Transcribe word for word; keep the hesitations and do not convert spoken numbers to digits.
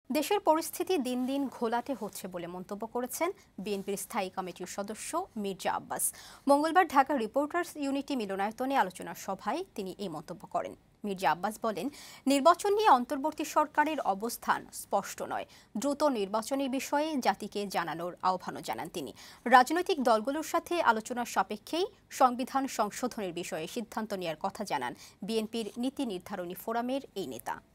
দেশের পরিস্থিতি দিন দিন ঘোলাটে হচ্ছে বলে মন্তব্য করেছেন বিএনপির স্থায়ী কমিটির সদস্য মির্জা আব্বাস। মঙ্গলবার ঢাকা রিপোর্টার্স ইউনিটি মিলনায়তনে আলোচনা সভায় তিনি এই মন্তব্য করেন। মির্জা আব্বাস বলেন, নির্বাচন নিয়ে অন্তর্বর্তী সরকারের অবস্থান স্পষ্ট নয়। দ্রুত নির্বাচনের বিষয়ে জাতিকে জানানোর আহ্বানও জানান তিনি। রাজনৈতিক দলগুলোর সাথে আলোচনার সাপেক্ষেই সংবিধান সংশোধনের বিষয়ে সিদ্ধান্ত নেওয়ার কথা জানান বিএনপির নীতি নির্ধারণী ফোরামের এই নেতা।